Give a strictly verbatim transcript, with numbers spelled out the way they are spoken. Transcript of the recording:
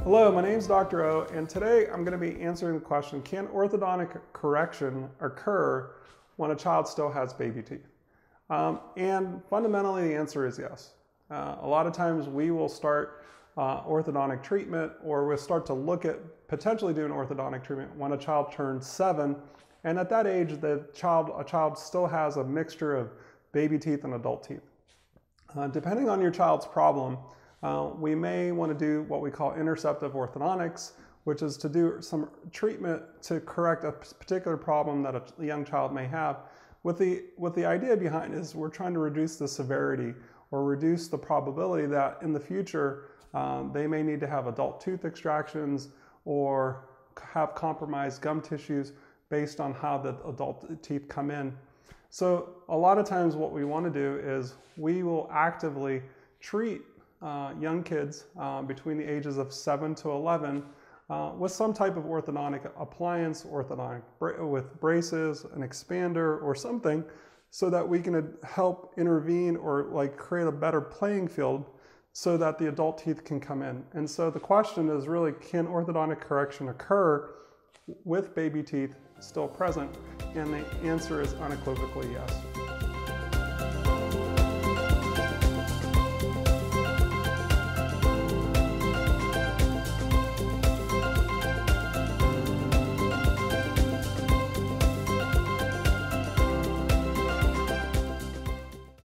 Hello, my name is Doctor O, and today I'm going to be answering the question, can orthodontic correction occur when a child still has baby teeth? Um, and fundamentally the answer is yes. Uh, a lot of times we will start uh, orthodontic treatment, or we'll start to look at potentially doing orthodontic treatment when a child turns seven, and at that age the child, a child still has a mixture of baby teeth and adult teeth. Uh, depending on your child's problem, Uh, we may want to do what we call interceptive orthodontics, which is to do some treatment to correct a particular problem that a young child may have. With the, with the idea behind is we're trying to reduce the severity or reduce the probability that in the future um, they may need to have adult tooth extractions or have compromised gum tissues based on how the adult teeth come in. So a lot of times what we want to do is we will actively treat Uh, young kids uh, between the ages of seven to eleven uh, with some type of orthodontic appliance, orthodontic bra with braces, an expander or something, so that we can help intervene or like create a better playing field so that the adult teeth can come in. And so the question is really, can orthodontic correction occur with baby teeth still present? And the answer is unequivocally yes.